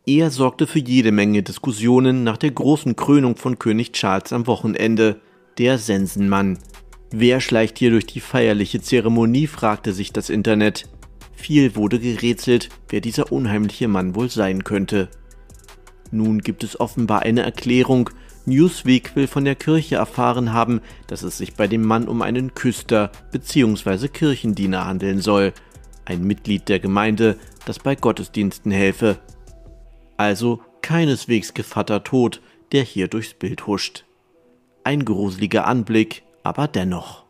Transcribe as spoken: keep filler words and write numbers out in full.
Er sorgte für jede Menge Diskussionen nach der großen Krönung von König Charles am Wochenende, der Sensenmann. Wer schleicht hier durch die feierliche Zeremonie, fragte sich das Internet. Viel wurde gerätselt, wer dieser unheimliche Mann wohl sein könnte. Nun gibt es offenbar eine Erklärung. Newsweek will von der Kirche erfahren haben, dass es sich bei dem Mann um einen Küster bzw. Kirchendiener handeln soll. Ein Mitglied der Gemeinde, das bei Gottesdiensten helfe. Also keineswegs Gevatter Tod, der hier durchs Bild huscht. Ein gruseliger Anblick, aber dennoch.